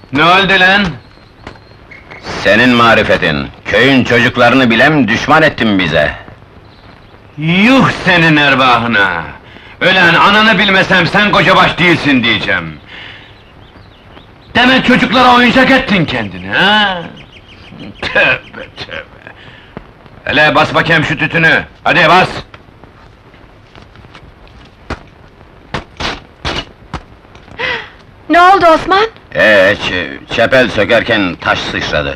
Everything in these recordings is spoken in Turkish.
Ne oldu lan? Senin marifetin, köyün çocuklarını bilem düşman ettin bize. Yuh senin erbahına! Ölen ananı bilmesem sen kocabaş değilsin diyeceğim. Demek çocuklara oyuncak ettin kendini, ha? Tövbe tövbe! Hele bas bakayım şu tütünü, hadi bas! Ne oldu Osman? Çepel sökerken taş sıçradı.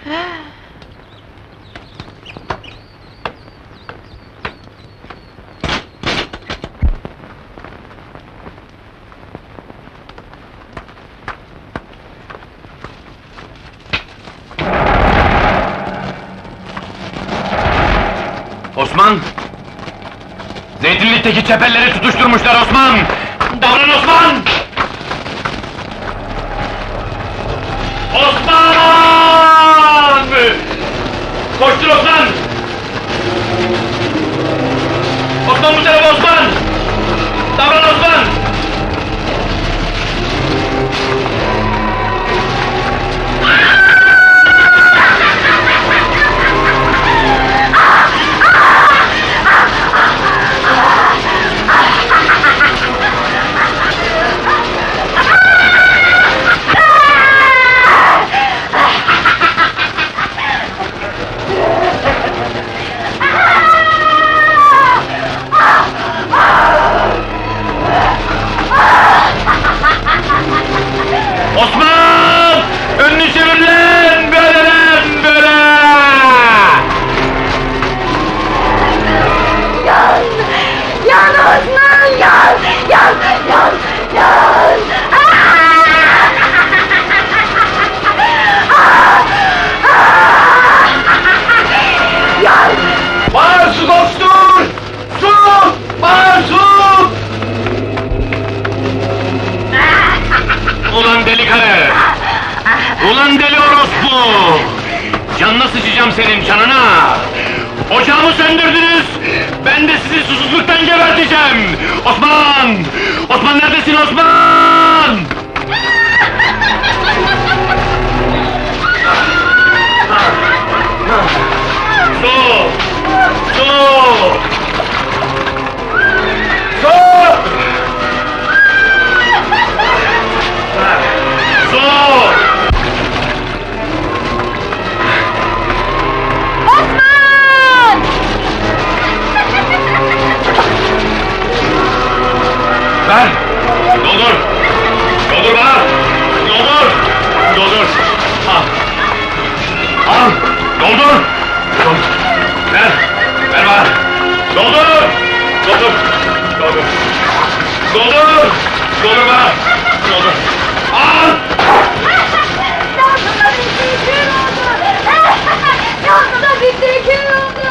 Osman! Zeytinlik'teki çepelleri tutuşturmuşlar Osman! Davran Osman! Osman! Koştur Osman! Osman bu tarafa Osman! Davran Osman! Osman! Önünü çevir lan! Böyle lan! Böyle! Yan! Yan Osman! Yan! Yan! Yan! Yan! Yan! Bağır su koştur! Su! Bağır su! Ulan deli karı! Ulan deli orospu! Canına sıçacağım senin canına! Ocağımı söndürdünüz! Ben de sizi susuzluktan geberteceğim! Osman! Osman neredesin Osman? Su! Su! Su! Su! Osman! Ver! Doldur! Doldur bana! Doldur! Doldur! Al! Al! Doldur! Doldur! Ver! Ver bana! Doldur! Doldur! Doldur! Doldur! Doldur bana! Doldur! Al! Yansıda bitti oldu! Yansıda bitti oldu!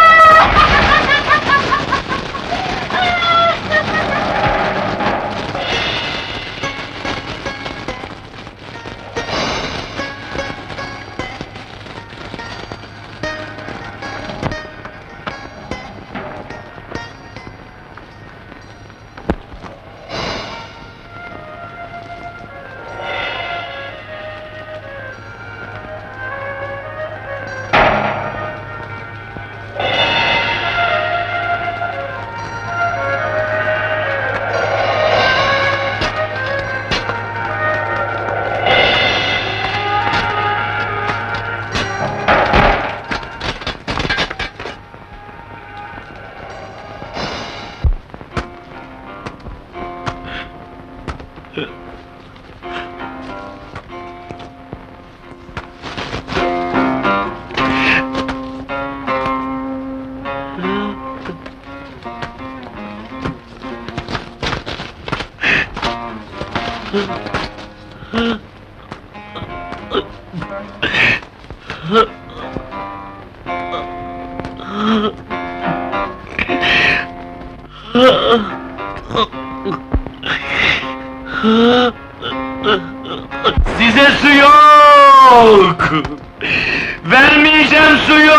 Size su yok! Vermeyeceğim suyu!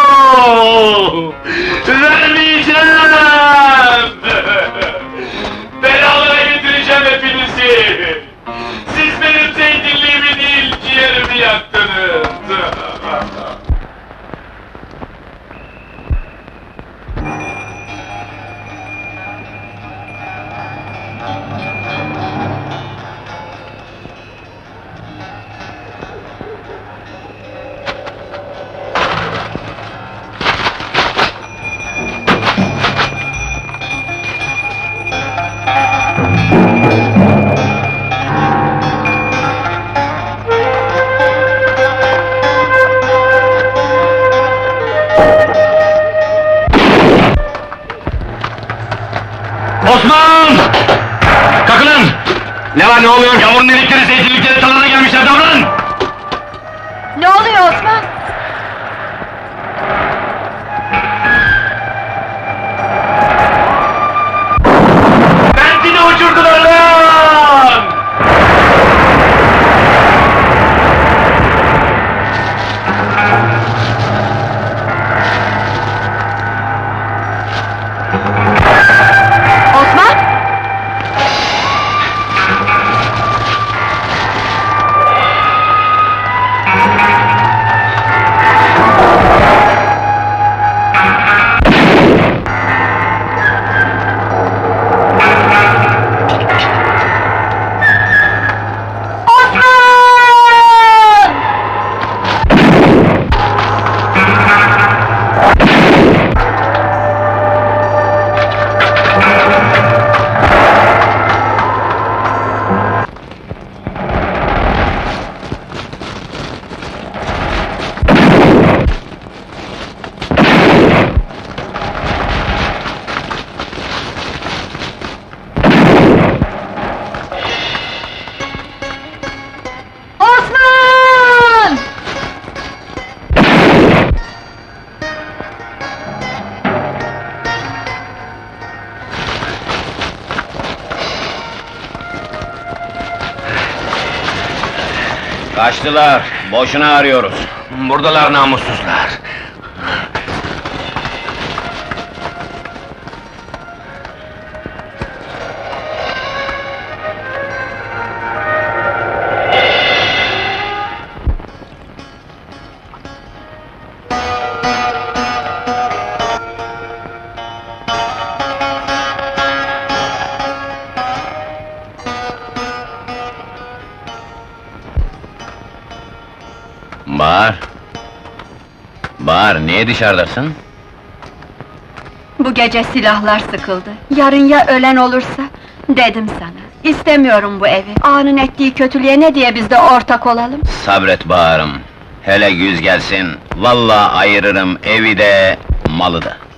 Vermeyeceğim! Belalara getireceğim hepinizi! Siz benim zeytinliğimi Ne oluyor? Yavurun elektriği zeytinlikleri salona gelmişler, davran! Ne oluyor Osman? Benzini uçurdular lan! Osman? Osman! Osman! Kaçtılar, boşuna arıyoruz. Buradalar namussuzlar. Bahar! Bahar, niye dışarıdasın? Bu gece silahlar sıkıldı. Yarın ya ölen olursa? Dedim sana. İstemiyorum bu evi. Ağanın ettiği kötülüğe ne diye biz de ortak olalım? Sabret Bahar'ım. Hele güz gelsin, vallahi ayırırım evi de, malı da.